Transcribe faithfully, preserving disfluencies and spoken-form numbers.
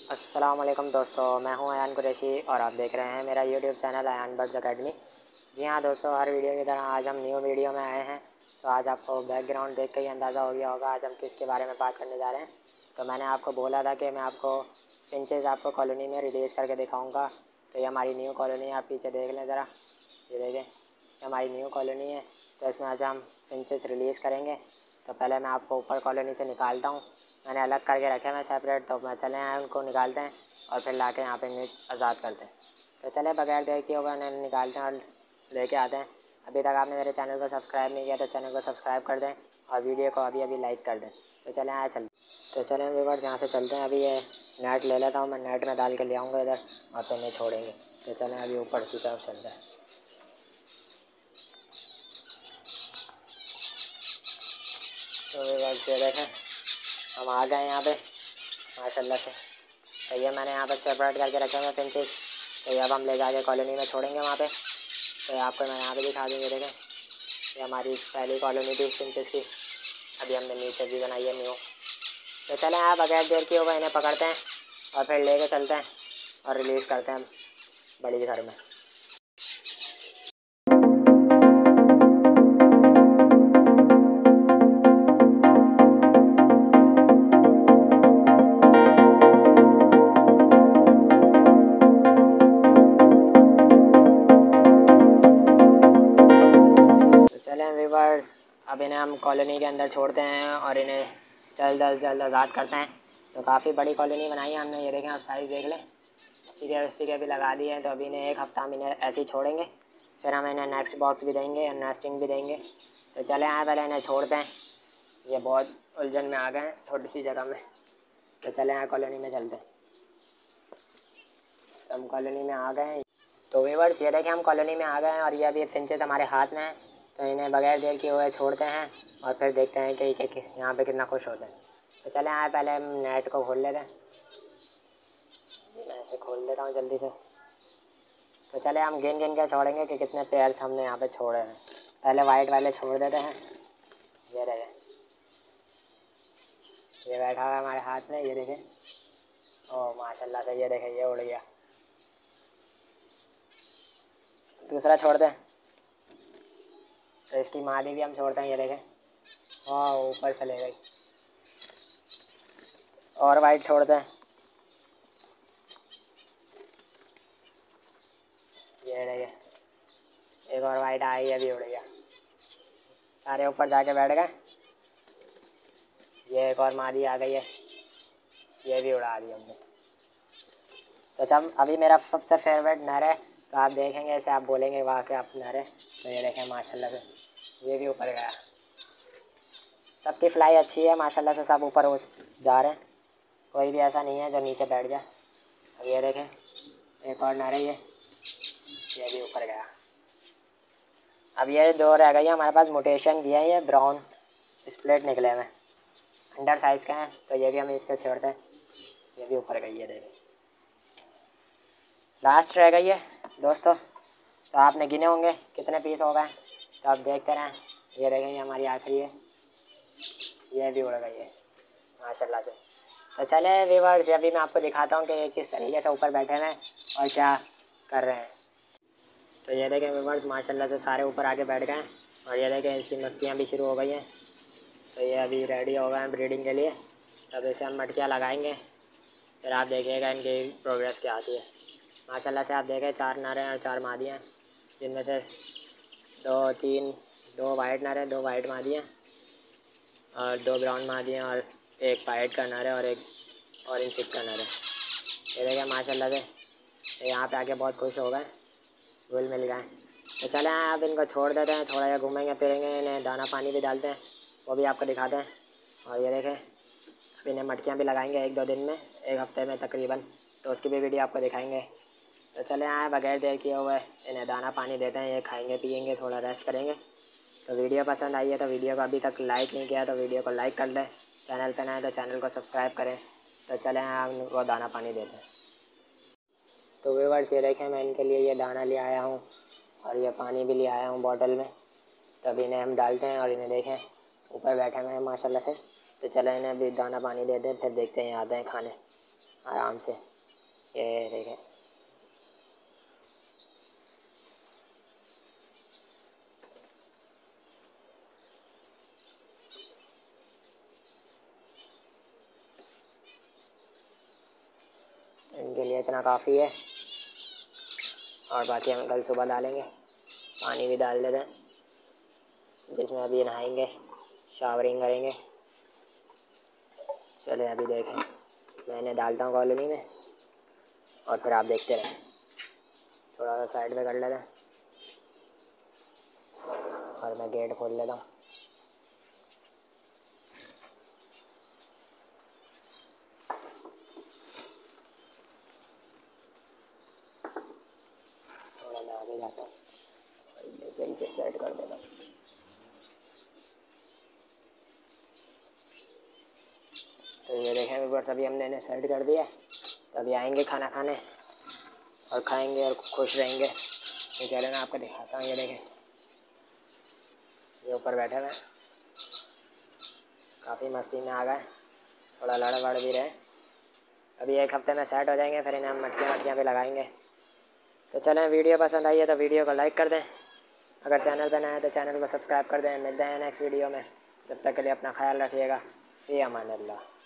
अस्सलाम वालेकुम दोस्तों, मैं हूं अयान कुरैशी और आप देख रहे हैं मेरा YouTube channel Ayan Birds Academy. जी हां दोस्तों, हर वीडियो की तरह आज हम न्यू वीडियो में आए हैं। तो आज आपको बैकग्राउंड देख के ही अंदाज़ा हो गया होगा आज हम किसके बारे में बात करने जा रहे हैं। तो मैंने आपको बोला था कि मैं आपको फिंचेस आपको कॉलोनी में रिलीज़ करके दिखाऊँगा। तो ये हमारी न्यू कॉलोनी है, आप पीछे देख लें ज़रा, ये देखें, ये हमारी न्यू कॉलोनी है। तो इसमें आज हम फिंचेस रिलीज़ करेंगे। तो पहले मैं आपको ऊपर कॉलोनी से निकालता हूँ, मैंने अलग करके रखे हैं सेपरेट। तो मैं चले आए उनको निकालते हैं और फिर ला के यहाँ पे आज़ाद करते हैं। तो चले बगैर देर किए होगा इन्हें निकालते हैं और लेके आते हैं। अभी तक आपने मेरे चैनल को सब्सक्राइब नहीं किया तो चैनल को सब्सक्राइब कर दें और वीडियो को अभी अभी लाइक कर दें। तो चले आए चल तो चलें व्यूअर्स, यहाँ से चलते हैं। अभी ये नेट ले लेता हूँ, मैं नेट में डाल के ले आऊँगा इधर और फिर इन्हें छोड़ेंगे। तो चलें अभी ऊपर की तरफ चलते हैं। तो व्यूअर्स ये देखें, हम आ गए यहाँ पे माशाल्लाह से। तो ये मैंने यहाँ पर सेपरेट करके रखे हुए फिंचेस। तो ये अब हम ले जाके कॉलोनी में छोड़ेंगे वहाँ पे। तो आपको मैं यहाँ पे दिखा दूँगी, देखें ये हमारी पहली कॉलोनी थी फिंचेस की, अभी हमने नीचे भी बनाई है न्यू। तो चलें आप बगैर देर किए हुए इन्हें पकड़ते हैं और फिर लेके चलते हैं और रिलीज़ करते हैं बड़ी घर में। व्यूअर्स, अब इन्हें हम कॉलोनी के अंदर छोड़ते हैं और इन्हें जल्द अज जल्द आज़ाद करते हैं। तो काफ़ी बड़ी कॉलोनी बनाई है हमने, ये देखें आप साइज़ देख लें, स्टिकर स्टिकर भी लगा दिए हैं। तो अभी इन्हें एक हफ़्ता हम इन्हें ऐसे ही छोड़ेंगे, फिर हम इन्हें नेक्स्ट बॉक्स भी देंगे और नेस्टिंग भी देंगे। तो चले आए पहले इन्हें छोड़ते हैं, ये बहुत उलझन में आ गए हैं छोटी सी जगह में। तो चले आए कॉलोनी में चलते हैं। तो हम कॉलोनी में आ गए हैं। तो व्यूअर्स ये देखें हम कॉलोनी में आ गए हैं और ये अभी फिंचेस हमारे हाथ में हैं। तो इन्हें बगैर देर किए हुए छोड़ते हैं और फिर देखते हैं कि, कि, कि यहाँ पे कितना खुश होते हैं। तो चले आए पहले हम नेट को खोल लेते हैं, मैं ऐसे खोल देता हूँ जल्दी से। तो चले हम गिन गिन के छोड़ेंगे कि कितने पेयर्स हमने यहाँ पे छोड़े हैं। पहले वाइट वाले छोड़ देते हैं, ये रहे, ये बैठा हुआ है हमारे हाथ में, ये देखें, ओह माशाल्लाह से, ये देखें ये उड़ गया। दूसरा छोड़ दें, तो इसकी मादी भी हम छोड़ते हैं, ये देखें, वाह ऊपर चले गई। और वाइट छोड़ते हैं, ये देखें, एक और वाइट आई है, भी उड़ गया। सारे ऊपर जाके बैठ गए। ये एक और मादी आ गई है, ये भी उड़ा दी हमने। तो जब अभी मेरा सबसे फेवरेट नर है, तो आप देखेंगे ऐसे आप बोलेंगे वाह क्या आप नर है। तो ये देखें माशाल्लाह से, ये भी ऊपर गया। सबकी फ्लाई अच्छी है माशाल्लाह से, सब ऊपर जा रहे हैं, कोई भी ऐसा नहीं है जो नीचे बैठ जाए। अब ये देखें एक और नर है, ये ये भी ऊपर गया। अब ये दो रह गई है हमारे पास, मोटेशन किया है, ये ब्राउन स्प्लिट निकले हुए अंडर साइज़ का है। तो ये भी हम इससे छोड़ते हैं, ये भी ऊपर गई है। देखें लास्ट रह गई है दोस्तों। तो आपने गिने होंगे कितने पीस हो गए, तो आप देखते रहें। ये रह गई हमारी आखिरी है, ये भी उड़ गई है माशाल्लाह से। तो चले व्यूअर्स, अभी मैं आपको दिखाता हूँ कि किस तरीके से ऊपर बैठे हैं और क्या कर रहे हैं। तो ये देखें व्यूअर्स, माशाल्लाह से सारे ऊपर आके बैठ गए और ये देखें इसकी मस्तियाँ भी शुरू हो गई हैं। तो ये अभी रेडी हो गए हैं ब्रीडिंग के लिए। तब इसे हम मटकियाँ लगाएंगे, फिर आप देखिएगा इनकी प्रोग्रेस क्या आती है। माशाल्लाह से आप देखें चार नर हैं और चार मादी हैं, जिनमें से दो तीन दो वाइट नर हैं, दो वाइट मादी हैं और दो ब्राउन मादी हैं और एक वाइट का नर है और एक ऑरेंज चिक का नर है। ये देखें माशाल्लाह से यहाँ पे आके बहुत खुश हो गए, घुल मिल गए। तो चले आए अब इनको छोड़ देते हैं, थोड़ा सा घूमेंगे फिरेंगे, इन्हें दाना पानी भी डालते हैं, वो भी आपको दिखाते हैं। और ये देखें अब इन्हें मटकियाँ भी लगाएंगे एक दो दिन में, एक हफ़्ते में तकरीबन, तो उसकी भी वीडियो आपको दिखाएंगे। तो चले आए बगैर देर किए हुए इन्हें दाना पानी देते हैं, ये खाएंगे पिएंगे, थोड़ा रेस्ट करेंगे। तो वीडियो पसंद आई है तो वीडियो को अभी तक लाइक नहीं किया तो वीडियो को लाइक कर लें, चैनल पर नए तो चैनल को सब्सक्राइब करें। तो चले आए उनको दाना पानी देते हैं। तो व्यूअर्स ये देखें मैं इनके लिए ये दाना ले आया हूँ और ये पानी भी ले आया हूँ बॉटल में। तब इन्हें हम डालते हैं और इन्हें देखें ऊपर बैठे हुए हैं माशाल्लाह से। तो चले इन्हें अभी दाना पानी देते हैं, फिर देखते हैं आते हैं खाने। आराम से। ये देखें, इनके लिए इतना काफ़ी है। और बाकी हम कल सुबह डालेंगे, पानी भी डाल देते हैं जिसमें अभी नहाएंगे, शावरिंग करेंगे। चले अभी देखें, मैं इन्हें डालता हूँ कॉलोनी में और फिर आप देखते रहें। थोड़ा सा साइड में कर लेते हैं और मैं गेट खोल लेता हूँ। थोड़ा मैं आगे जाता हूँ और ये सही से सेट कर देता हूँ। तो ये देखें व्यूअर्स, अभी हमने इन्हें सेट कर दिया। तो अभी आएंगे खाना खाने और खाएंगे और खुश रहेंगे। तो चले मैं आपको दिखाता हूँ। ये देखें, ये ऊपर बैठे हुए, काफ़ी मस्ती में आ गए, थोड़ा लड़ वड़ भी रहे। अभी एक हफ्ते में सेट हो जाएंगे, फिर इन्हें हम मटकियाँ मटकियाँ पे लगाएंगे। तो चलें, वीडियो पसंद आई है तो वीडियो को लाइक कर दें, अगर चैनल पर नए हैं तो चैनल को सब्सक्राइब कर दें। मिलते हैं नेक्स्ट वीडियो में, जब तक के लिए अपना ख़्याल रखिएगा। फ़ी अमान अल्लाह।